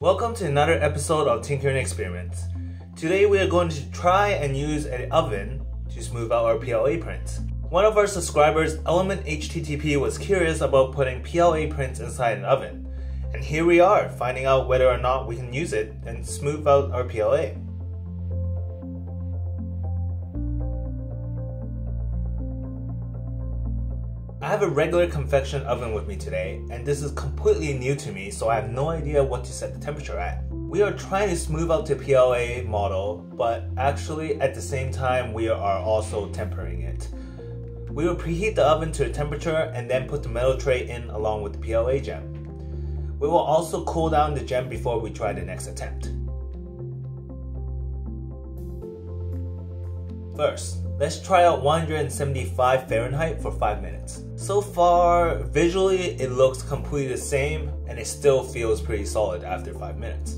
Welcome to another episode of Tinkerine Experiments. Today we are going to try and use an oven to smooth out our PLA prints. One of our subscribers, ElementHTTP, was curious about putting PLA prints inside an oven. And here we are, finding out whether or not we can use it and smooth out our PLA. I have a regular convection oven with me today, and this is completely new to me, so I have no idea what to set the temperature at. We are trying to smooth out the PLA model, but actually at the same time we are also tempering it. We will preheat the oven to a temperature and then put the metal tray in along with the PLA gem. We will also cool down the gem before we try the next attempt. First, let's try out 175 Fahrenheit for 5 minutes. So far, visually it looks completely the same and it still feels pretty solid after 5 minutes.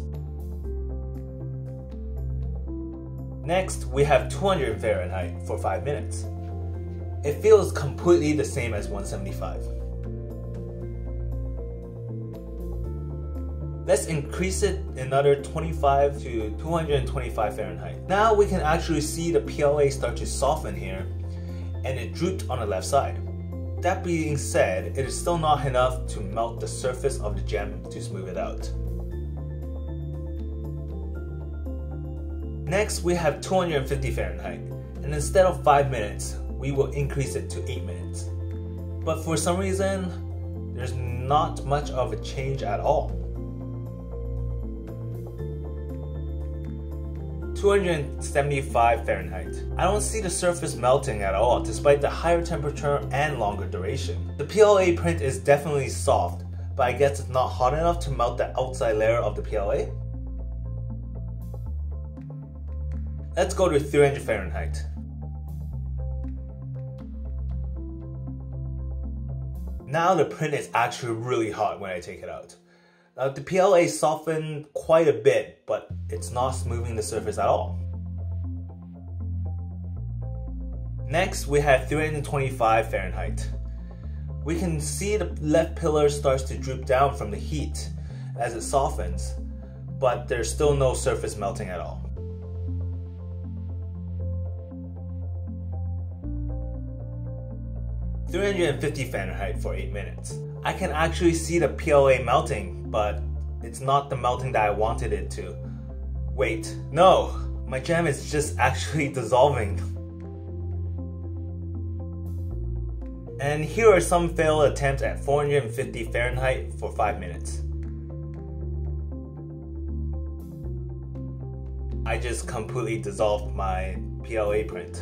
Next, we have 200 Fahrenheit for 5 minutes. It feels completely the same as 175. Let's increase it another 25 to 225 Fahrenheit. Now we can actually see the PLA start to soften here, and it drooped on the left side. That being said, it is still not enough to melt the surface of the gem to smooth it out. Next, we have 250 Fahrenheit, and instead of 5 minutes, we will increase it to 8 minutes. But for some reason, there's not much of a change at all. 275 Fahrenheit. I don't see the surface melting at all despite the higher temperature and longer duration. The PLA print is definitely soft, but I guess it's not hot enough to melt the outside layer of the PLA. Let's go to 300 Fahrenheit. Now the print is actually really hot when I take it out. Now the PLA softened quite a bit, but it's not smoothing the surface at all. Next, we have 325 Fahrenheit. We can see the left pillar starts to droop down from the heat as it softens, but there's still no surface melting at all. .350 Fahrenheit for 8 minutes. I can actually see the PLA melting, but it's not the melting that I wanted it to. Wait, no! My gem is just actually dissolving. And here are some failed attempts at 450 Fahrenheit for 5 minutes. I just completely dissolved my PLA print.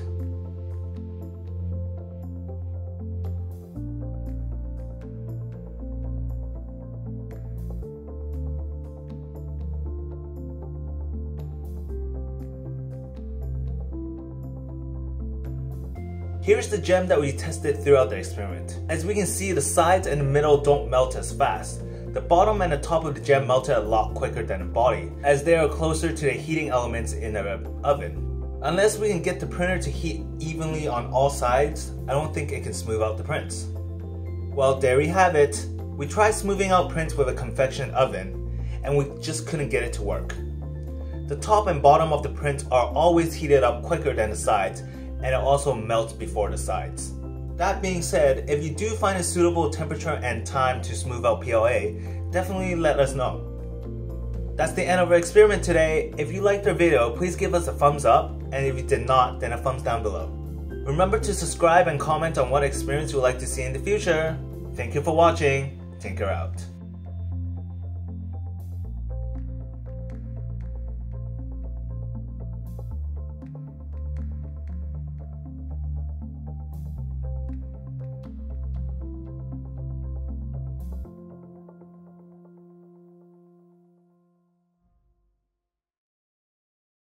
Here's the gem that we tested throughout the experiment. As we can see, the sides and the middle don't melt as fast. The bottom and the top of the gem melted a lot quicker than the body, as they are closer to the heating elements in the oven. Unless we can get the printer to heat evenly on all sides, I don't think it can smooth out the prints. Well, there we have it. We tried smoothing out prints with a convection oven, and we just couldn't get it to work. The top and bottom of the prints are always heated up quicker than the sides, and it also melts before the sides. That being said, if you do find a suitable temperature and time to smooth out PLA, definitely let us know. That's the end of our experiment today. If you liked our video, please give us a thumbs up, and if you did not, then a thumbs down below. Remember to subscribe and comment on what experience you would like to see in the future. Thank you for watching. Tinker out.